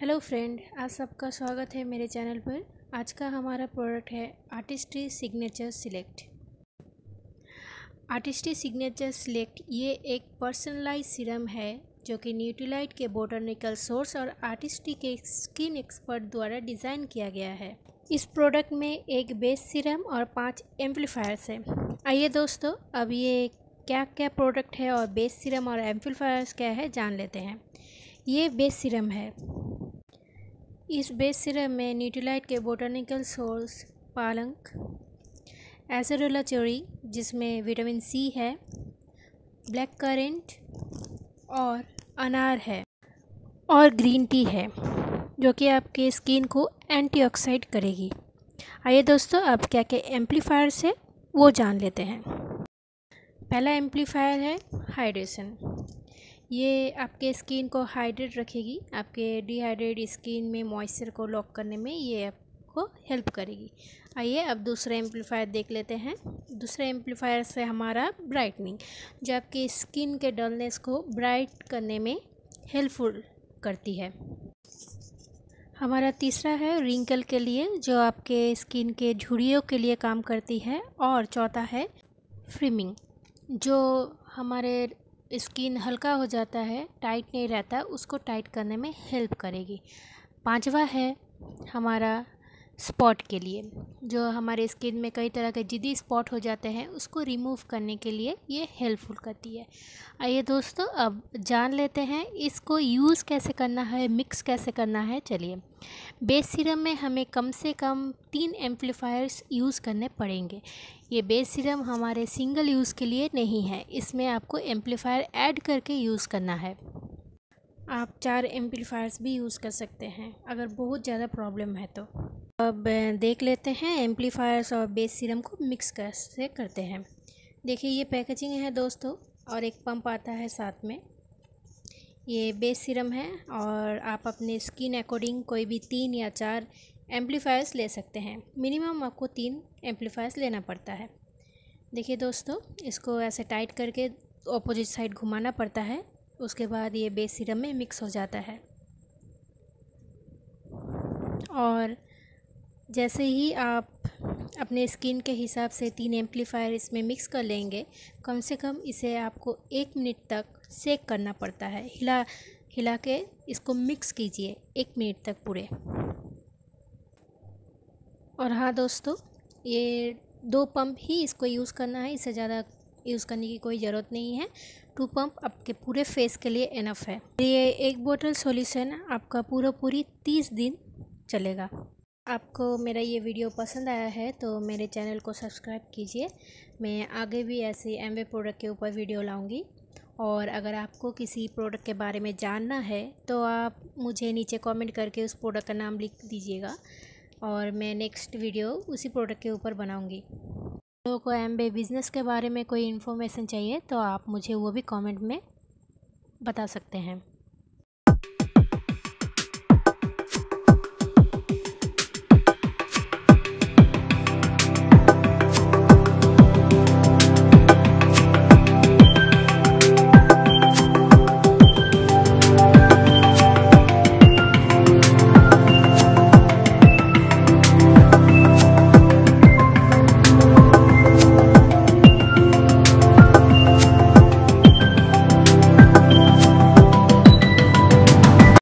Hello friend, आज सबका स्वागत है मेरे चैनल पर। आज का हमारा प्रोडक्ट है artistry signature select. Artistry signature select ये एक पर्सनलाइज सीरम है जो कि न्यूट्रीलाइट के बोटनिकल सोर्स और आर्टिस्ट्री के स्किन एक्सपर्ट द्वारा डिज़ाइन किया गया है। इस प्रोडक्ट में एक बेस सीरम और 5 एम्पलीफायर्स है। आइए दोस्तों, अब ये क्या क्या प्रोडक्ट है और बेस सीरम और एम्पलीफायर्स क्या है जान लेते हैं। ये बेस सीरम है। इस बेस सीरम में न्यूट्रीलाइट के बोटनिकल सोर्स पालक, एसेरोला चेरी जिसमें विटामिन सी है, ब्लैक करेंट और अनार है और ग्रीन टी है जो कि आपके स्किन को एंटीऑक्सीडेंट करेगी। आइए दोस्तों, अब क्या क्या एम्पलीफायर्स है वो जान लेते हैं। पहला एम्पलीफायर है हाइड्रेशन। ये आपके स्किन को हाइड्रेट रखेगी। आपके डिहाइड्रेट स्किन में मॉइस्चर को लॉक करने में ये आपको हेल्प करेगी। आइए अब दूसरा एम्पलीफायर देख लेते हैं। दूसरे एम्पलीफायर से हमारा ब्राइटनिंग, जो आपकी स्किन के डलनेस को ब्राइट करने में हेल्पफुल करती है। हमारा तीसरा है रिंकल के लिए, जो आपके स्किन के झुर्रियों के लिए काम करती है। और चौथा है फ्रीमिंग, जो हमारे स्किन हल्का हो जाता है, टाइट नहीं रहता, उसको टाइट करने में हेल्प करेगी। पांचवा है हमारा स्पॉट के लिए, जो हमारे स्किन में कई तरह के जिद्दी स्पॉट हो जाते हैं, उसको रिमूव करने के लिए ये हेल्पफुल करती है। आइए दोस्तों, अब जान लेते हैं इसको यूज़ कैसे करना है, मिक्स कैसे करना है। चलिए, बेस सीरम में हमें कम से कम 3 एम्पलीफायर्स यूज़ करने पड़ेंगे। ये बेस सीरम हमारे सिंगल यूज़ के लिए नहीं है, इसमें आपको एम्पलीफायर ऐड करके यूज़ करना है। आप 4 एम्पलीफायर्स भी यूज़ कर सकते हैं अगर बहुत ज़्यादा प्रॉब्लम है तो। अब देख लेते हैं एम्पलीफायर्स और बेस सीरम को मिक्स कैसे करते हैं। देखिए, ये पैकेजिंग है दोस्तों, और एक पंप आता है साथ में। ये बेस सीरम है और आप अपने स्किन अकॉर्डिंग कोई भी 3 या 4 एम्पलीफायर्स ले सकते हैं। मिनिमम आपको 3 एम्पलीफायर्स लेना पड़ता है। देखिए दोस्तों, इसको ऐसे टाइट करके ऑपोजिट साइड घुमाना पड़ता है। उसके बाद ये बेस सीरम में मिक्स हो जाता है। और जैसे ही आप अपने स्किन के हिसाब से 3 एम्पलीफायर इसमें मिक्स कर लेंगे, कम से कम इसे आपको 1 मिनट तक सेक करना पड़ता है। हिला के इसको मिक्स कीजिए 1 मिनट तक पूरे। और हाँ दोस्तों, ये 2 पंप ही इसको यूज़ करना है, इससे ज़्यादा यूज़ करने की कोई ज़रूरत नहीं है। 2 पंप आपके पूरे फेस के लिए इनफ है। ये 1 बोतल सॉल्यूशन आपका पूरी 30 दिन चलेगा। आपको मेरा ये वीडियो पसंद आया है तो मेरे चैनल को सब्सक्राइब कीजिए। मैं आगे भी ऐसे एमवे प्रोडक्ट के ऊपर वीडियो लाऊंगी। और अगर आपको किसी प्रोडक्ट के बारे में जानना है तो आप मुझे नीचे कमेंट करके उस प्रोडक्ट का नाम लिख दीजिएगा, और मैं नेक्स्ट वीडियो उसी प्रोडक्ट के ऊपर बनाऊंगी। लोगों को एमवे बिज़नेस के बारे में कोई इन्फॉर्मेशन चाहिए तो आप मुझे वो भी कमेंट में बता सकते हैं।